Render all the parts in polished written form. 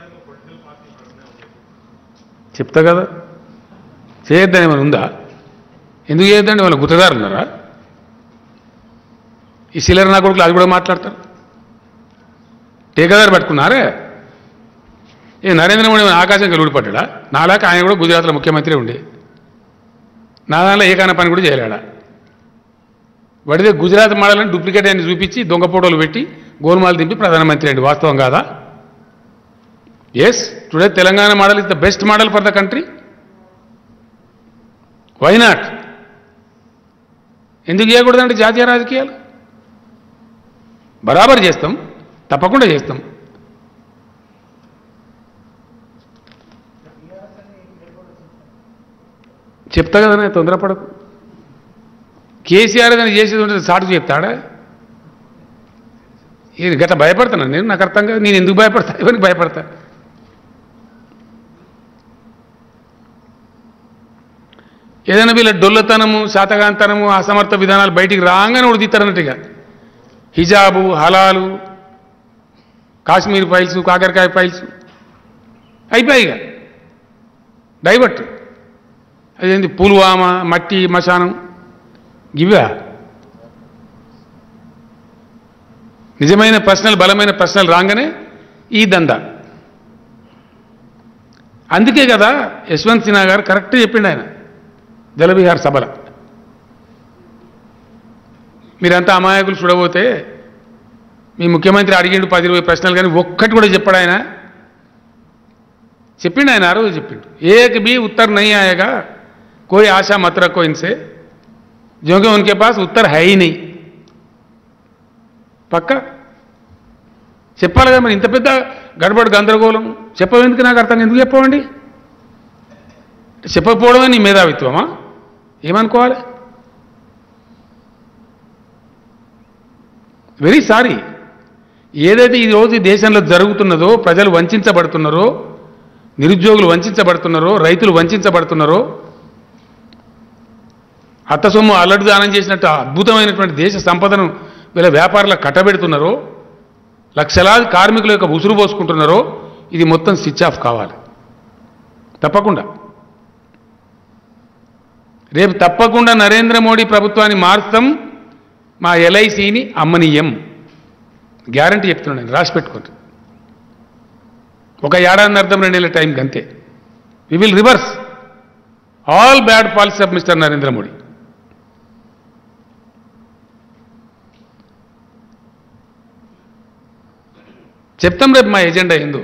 చెప్తా కదా, చేయొద్దని ఏమైనా ఉందా? ఎందుకు చేయొద్దండి? వాళ్ళ గుత్తదారు ఉన్నారా? ఈ సిల్లర్ నా కొడుకులు అది కూడా మాట్లాడతారు. ఠేకాదారు పట్టుకున్నారే. ఏ నరేంద్ర మోడీ ఆకాశం కలిపడ్డా? నాలాక ఆయన కూడా గుజరాత్లో ముఖ్యమంత్రి ఉండే, నా దానిలో ఏకాన పని కూడా చేయలేడా? వాడిదే గుజరాత్ మోడల్ అని డూప్లికేట్ అని చూపించి దొంగ ఫోటోలు పెట్టి గోల్మాలు దింపి ప్రధానమంత్రి అండి. వాస్తవం కాదా? Yes, today Telangana model is the best model for the country. Why not? ఎందుకు చేయకూడదంటే జాతీయ రాజకీయాలు బరాబర్ చేస్తాం, తప్పకుండా చేస్తాం. చెప్తా కదా, నేను తొందరపడకు. కేసీఆర్ కానీ చేసేది ఉంటే సాటుకు చెప్తాడా? ఇది గట్లా భయపడతాను నేను, నాకు అర్థం కాదు. నేను ఎందుకు భయపడతా? ఎవరికి భయపడతా? ఏదైనా వీళ్ళ డొల్లతనము, శాతగాంతనము, అసమర్థ విధానాలు బయటికి రాగానే ఉడిదిస్తారన్నట్టుగా హిజాబు, హలాలు, కాశ్మీర్ ఫైల్స్, కాకరకాయ ఫైల్స్ అయిపోయిగా డైవర్ట్. అదేంటి పుల్వామా, మట్టి మశానం, ఇవా నిజమైన ప్రశ్నలు, బలమైన ప్రశ్నలు రాగానే ఈ దందా. అందుకే కదా యశ్వంత్ సిన్హా గారు కరెక్ట్ చెప్పిండు ఆయన జలవిహార్ సభల. మీరంతా అమాయకులు చూడబోతే మీ ముఖ్యమంత్రి అడిగిండు 10-20 ప్రశ్నలు, కానీ ఒక్కటి కూడా చెప్పాడు ఆయన. చెప్పిండు ఆయన, ఆ రోజు చెప్పిండు. ఏక్ బి ఉత్తర్ నహీ ఆయేగా, కోई आशा मत रखो इनसे, जो कि उनके पास उत्तर है ही नहीं. పక్కా చెప్పాలి కదా మరి. ఇంత పెద్ద గడబడి గందరగోళం చెప్పవేందుకు? నాకు అర్థం ఎందుకు చెప్పవండి? చెప్పకపోవడమే నీ మేధావిత్వమా? ఏమనుకోవాలి? Very sorry. ఏదైతే ఈరోజు ఈ దేశంలో జరుగుతున్నదో, ప్రజలు వంచబడుతున్నారో, నిరుద్యోగులు వంచబడుతున్నారో, రైతులు వంచబడుతున్నారో, అత్తసొమ్ము అల్లడి దానం చేసినట్టు అద్భుతమైనటువంటి దేశ సంపదను వీళ్ళ వ్యాపారులకు కట్టబెడుతున్నారో, లక్షలాది కార్మికుల యొక్క ఉసురు పోసుకుంటున్నారో, ఇది మొత్తం స్విచ్ ఆఫ్ కావాలి తప్పకుండా. రేపు తప్పకుండా నరేంద్ర మోడీ ప్రభుత్వాన్ని మారుస్తాం, మా ఎల్ఐసిని అమ్మనీయం. గ్యారంటీ చెప్తున్నాను నేను, రాసి పెట్టుకోండి. ఒక ఏడాది అర్థం 2 నెలల టైంకి అంతే. We will reverse all bad policy of mister Narendra Modi. చెప్తాం రేపు మా ఎజెండా ఏందో.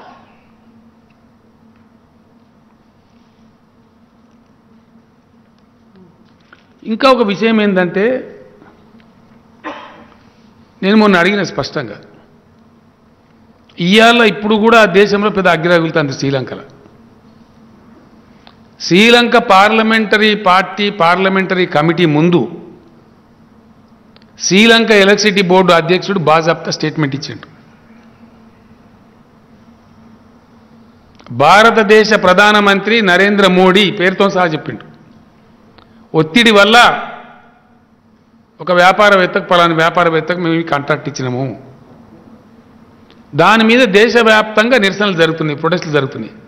ఇంకా ఒక విషయం ఏంటంటే, నేను మొన్న అడిగిన స్పష్టంగా, ఇవాళ ఇప్పుడు కూడా ఆ దేశంలో పెద్ద అగ్గిరగులుతుంది శ్రీలంకలో. Sri Lanka parliamentary party parliamentary committee ముందు శ్రీలంక ఎలక్ట్రిసిటీ బోర్డు అధ్యక్షుడు బాజాప్తా స్టేట్మెంట్ ఇచ్చిండు. భారతదేశ ప్రధానమంత్రి నరేంద్ర మోడీ పేరుతో సహా చెప్పిండు, ఒత్తిడి వల్ల ఒక వ్యాపారవేత్తకు, పలానా వ్యాపారవేత్తకు మేము కాంట్రాక్ట్ ఇచ్చినాము, దాని మీద దేశవ్యాప్తంగా నిరసనలు జరుగుతున్నాయి, ప్రొటెస్టులు జరుగుతున్నాయి.